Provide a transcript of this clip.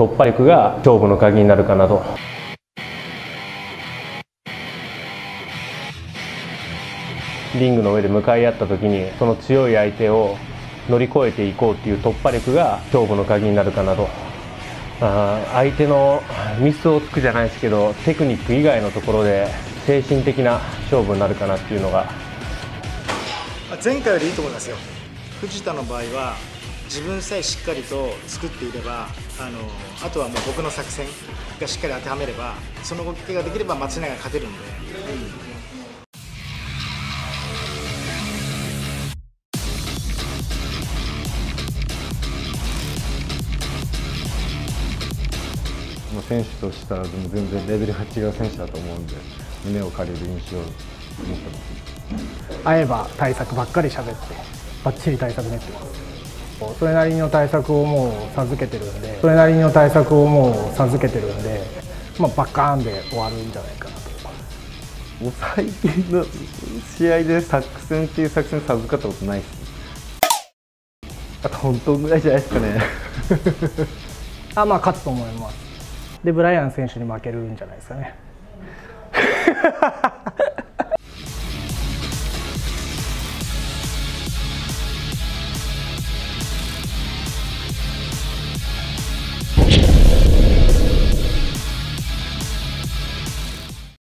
突破力が勝負の鍵になるかなと。リングの上で向かい合った時にその強い相手を乗り越えていこうっていう突破力が勝負の鍵になるかなと。相手のミスをつくじゃないですけど、テクニック以外のところで精神的な勝負になるかなっていうのが。 前回よりいいと思いますよ。藤田の場合は自分さえしっかりと作っていれば、あとはもう僕の作戦がしっかり当てはめれば、その動きができれば松永が勝てるんで。 選手としたら全然レベルが違う選手だと思うんで、胸を借りる印象を持ってます。 会えば対策ばっかり喋ってバッチリ対策練ってます。それなりの対策をもう授けてるんで、まあ、バッカーンで終わるんじゃないかなと。 もう最近の試合で作戦っていう作戦授かったことないです。あと本当ぐらいじゃないですかね。 まあ勝つと思います。でブライアン選手に負けるんじゃないですかね。